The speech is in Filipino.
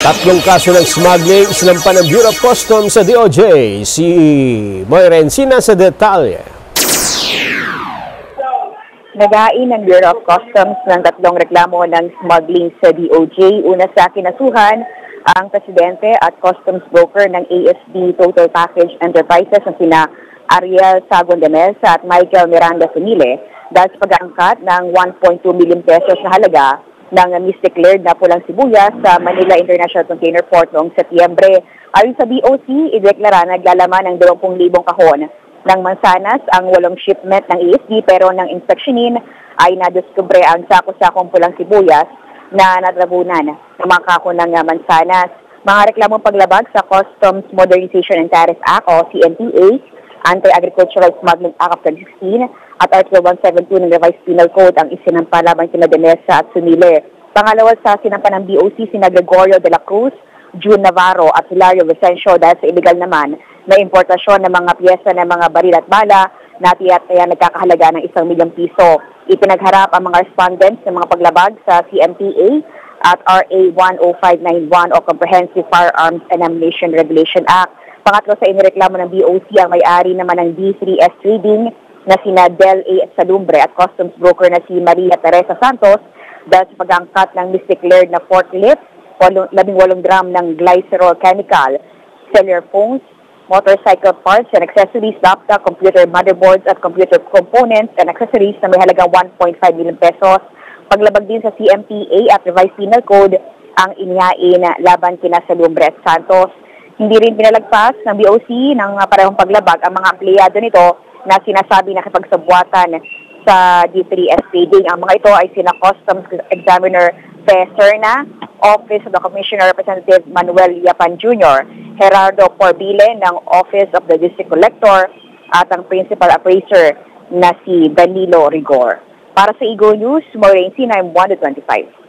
Tatlong kaso ng smuggling isinampa ng Bureau of Customs sa DOJ. Si Moira Encina sa detalye. Nagain ng Bureau of Customs ng tatlong reklamo ng smuggling sa DOJ. Una sa kinasuhan ang presidente at customs broker ng ASD Total Package Enterprises na sina Ariel Sagon de Mesa at Michael Miranda Sumile dahil sa pag-aangkat ng 1.2 million pesos na halaga ng misdeclared na pulang sibuyas sa Manila International Container Port noong Setyembre. Ayon sa BoC, ideklara na naglalaman ng 20,000 kahon ng mansanas ang 8 shipment ng ASD pero nang inspeksyonin ay nadiskubre ang sako-sakong pulang sibuyas na natabunan ng mga kahon ng mansanas. Mga reklamong paglabag sa Customs Modernization and Tariff Act o CMTA, Anti-Agricultural Smuggling Act of 2016 at Article 172 ng Revised Penal Code ang isinampa laban kina de Mesa at Sumile. Pangalawa sa sinampa ng BoC sina Gregorio de la Cruz, June Navarro at Hilario Vicencio dahil sa illegal naman na importasyon ng mga piyesa ng mga baril at bala na kaya nagkakahalaga ng 1 milyong piso. Ipinagharap ang mga respondents ng mga paglabag sa CMTA at RA 10591 o Comprehensive Firearms and Ammunition Regulation Act. Pangatlo sa inireklamo ng BoC ang may-ari naman ng D3S Trading na sina Del A. Salumbre at customs broker na si Maria Teresa Santos dahil sa pag-angkat ng misdeclared na forklift, 18 gram ng glycerol chemical, cellular phones, motorcycle parts and accessories, laptop, computer motherboards at computer components and accessories na may halagang 1.5 million pesos. Paglabag din sa CMTA at Revised Penal Code ang inihain laban kina Salumbre at Santos. Hindi rin pinalagpas ng BoC ng parehong paglabag ang mga empleyado nito na sinasabi na kipagsabwatan sa D3S Trading. Ang mga ito ay sina Customs Examiner Serna, Office of the Commissioner Representative Manuel Yapan Jr., Gerardo Corbile ng Office of the District Collector at ang Principal Appraiser na si Danilo Rigor. Para sa Eaglenews, Moira Encina, 1-25.